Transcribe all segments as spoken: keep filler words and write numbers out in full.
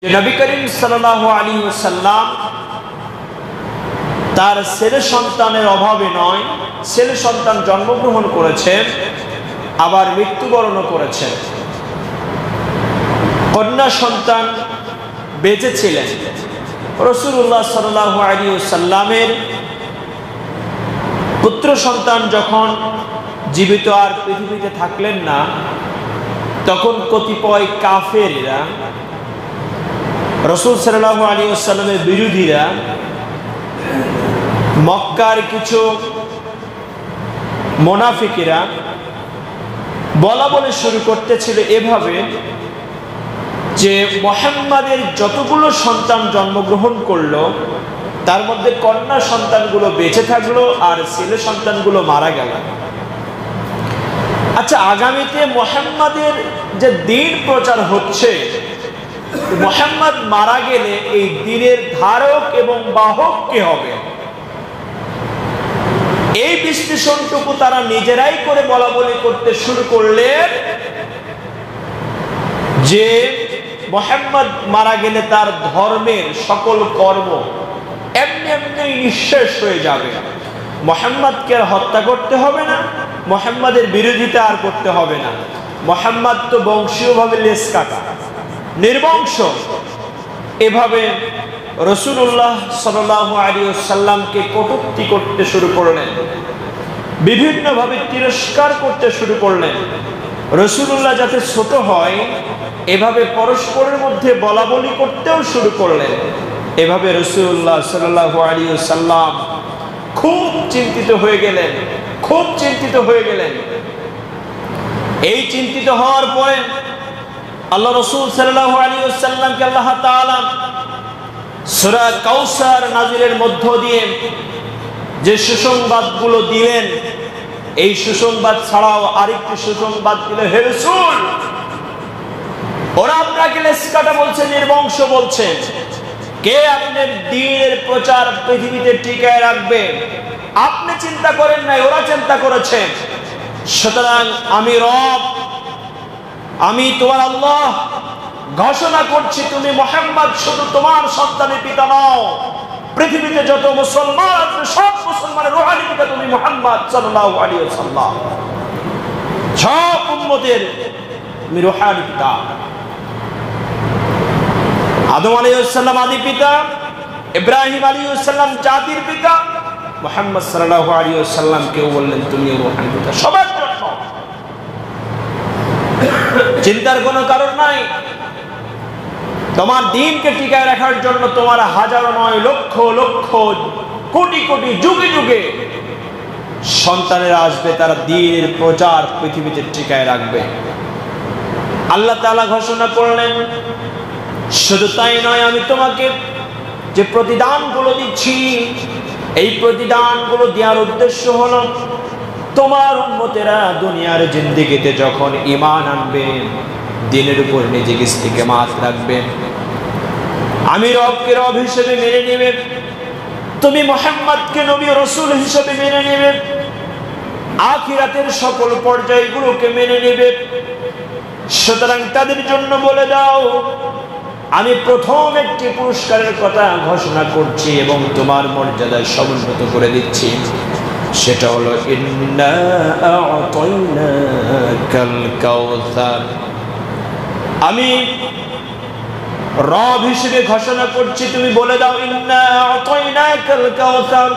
নবী করিম সাল্লাল্লাহু আলাইহি ওয়াসাল্লাম তার ছেলে সন্তানের অভাবে নয়, ছেলে সন্তান জন্মগ্রহণ করেছেন, আবার মৃত্যুবরণ করেছেন। কন্যা সন্তান বেঁচে ছিলেন। রাসূলুল্লাহ সাল্লাল্লাহু আলাইহি ওয়াসাল্লামের পুত্র সন্তান যখন জীবিত আর পৃথিবীতে থাকলেন না, তখন কতিপয় কাফেররা, রাসূল সাল্লাল্লাহু আলাইহি ওয়াসাল্লামের বিরোধীরা, মক্কার কিছু মুনাফিকরা বলা বলে শুরু করতেছিল এভাবে যে মুহাম্মাদের যতগুলো সন্তান জন্মগ্রহণ করলো তার মধ্যে কন্যা সন্তানগুলো বেঁচে থাকলো আর ছেলে সন্তানগুলো মারা গেল। আচ্ছা, আগামীতে মুহাম্মাদের যে দ্বীন প্রচার হচ্ছে, মুহাম্মদ মারা গেলে এই দ্বীনের ধারক এবং বাহক কে হবে? এই বিশ্লেষণটুকু তারা নিজেরাই করে বলা বলি করতে শুরু করলেন যে মুহাম্মদ মারা গেলে তার ধর্মের সকল কর্ম এমনি এমনি নিঃশেষ হয়ে যাবে। মুহাম্মদকে আর হত্যা করতে হবে না, মুহাম্মাদের বিরোধিতা আর করতে হবে না। মুহাম্মদ তো বংশীয়ভাবে লেস কাটা, নির্বংশ। এভাবে রাসূলুল্লাহ সাল্লাল্লাহু আলাইহি ওয়াসাল্লামকে কটূক্তি করতে শুরু করলেন, বিভিন্নভাবে তিরস্কার করতে শুরু করলেন। রাসূলুল্লাহ যাতে ছোট হয় এভাবে পরস্পরের মধ্যে বলা বলি করতেও শুরু করলেন। এভাবে রাসূলুল্লাহ সাল্লাল্লাহু আলাইহি ওয়াসাল্লাম খুব চিন্তিত হয়ে গেলেন, খুব চিন্তিত হয়ে গেলেন। এই চিন্তিত হওয়ার পরে আল্লাহ রাসূল সাল্লাল্লাহু আলাইহি ওয়াসাল্লামকে আল্লাহ তাআলা সূরা কাউসার নাজিলের মধ্য দিয়ে যে সুসংবাদগুলো দিলেন, এই সুসংবাদ ছাড়াও আরেকটি সুসংবাদ দিল, হে রাসূল, ওরা আপনাকে লেসকাটা বলছে, নির্বংশ বলছে, কে আপনার দ্বীনের প্রচার পৃথিবীতে টিকায় রাখবে? আপনি চিন্তা করেন নাই, ওরা চিন্তা করেছে। সুতরাং আমি রব, আমি তোমার আল্লাহ ঘোষণা করছি, তুমি মুহাম্মদ শুধু তোমার সন্তানের পিতা নও, পৃথিবীতে যত মুসলমান আছে সব মুসলমানের রূহানি পিতা তুমি মুহাম্মদ সাল্লাল্লাহু আলাইহি ওয়াসাল্লাম, সব উম্মতের তুমি রূহানি পিতা। আদম আলাইহিস সালাম আদি পিতা, ইব্রাহিম আলাইহিস সালাম জাতির পিতা, মুহাম্মদ সাল্লাল্লাহু আলাইহি ওয়াসাল্লাম কেউ বললেন তুমি রূহানি পিতা সবার জন্য। চিন্তার কোনো কারণ নাই। তোমার দ্বীনকে টিকায় রাখার জন্য তোমার হাজারো নয়, লক্ষ লক্ষ, কোটি কোটি, যুগে যুগে সন্তানেরা আসবে, তারা দ্বীনের প্রচার পৃথিবীতে টিকায় রাখবে। আল্লাহ তাআলা ঘোষণা করলেন, শুধু তাই নয়, আমি তোমাকে যে প্রতিদানগুলো দিচ্ছি, এই প্রতিদানগুলো দেওয়ার উদ্দেশ্য হলো তোমার উম্মতেরা দুনিয়ার জিন্দেগিতে যখন ঈমান আনবে, দ্বীনের উপর নিজেকে ইস্তিকামাত রাখবে, আমি রবকে রব হিসেবে মেনে নেবে, তুমি মুহাম্মদকে নবী রাসূল হিসেবে মেনে নেবে, আখিরাতের সকল পর্যায়গুলোকে মেনে নেবে। সুতরাং তাদের জন্য বলে দাও, আমি প্রথম একটি পুরস্কারের কথা ঘোষণা করছি এবং তোমার মর্যাদা সমুন্নত করে দিচ্ছি। সেটা হলো ইন্না আ'তাইনাকাল কাউসার। আমি রব হিসেবে ঘোষণা করছি, তুমি বলে দাও, ইন্না আ'তাইনাকাল কাউসার,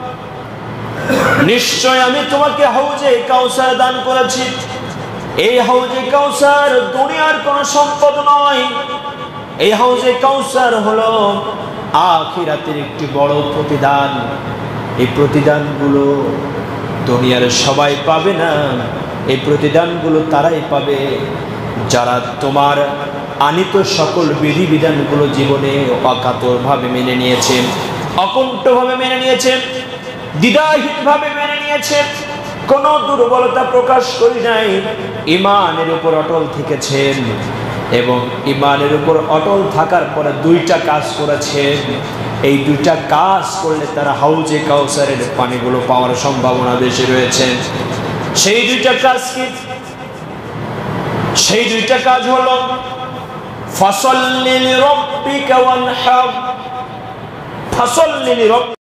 নিশ্চয় আমি তোমাকে হাউজে কাউসার দান করেছি। এই হাউজে কাউসার দুনিয়ার কোন সম্পদ নয়, এই হাউজে কাউসার হলো আখিরাতের একটি বড় প্রতিদান। এই প্রতিদানগুলো দুনিয়ার সবাই পাবে না, এই প্রতিদানগুলো তারাই পাবে যারা তোমার আনিত সকল বিধিবিধানগুলো জীবনে অকাতরভাবে মেনে নিয়েছে, অকুণ্ঠভাবে মেনে নিয়েছে, দ্বিধাহীনভাবে মেনে নিয়েছে, কোনো দুর্বলতা প্রকাশ করি নাই, ঈমানের উপর অটল থেকেছেন এবং ঈমানের উপর অটল থাকার পরে দুইটা কাজ করেছেন। এই দুইটা কাজ করলে তারা হাউজে কাউসারের পানিগুলো পাওয়ার সম্ভাবনা বেশি রয়েছে। সেই দুইটা কাজ কি? সেই দুইটা কাজ হলো ফাসাল্লি লিরাব্বিকা ওয়ানহার, ফাসাল্লি লিরাব্বিকা